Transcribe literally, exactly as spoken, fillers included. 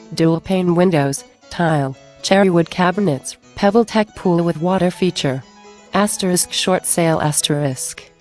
dual pane windows, tile, cherry wood cabinets, PebbleTec pool with water feature. Asterisk short sale asterisk.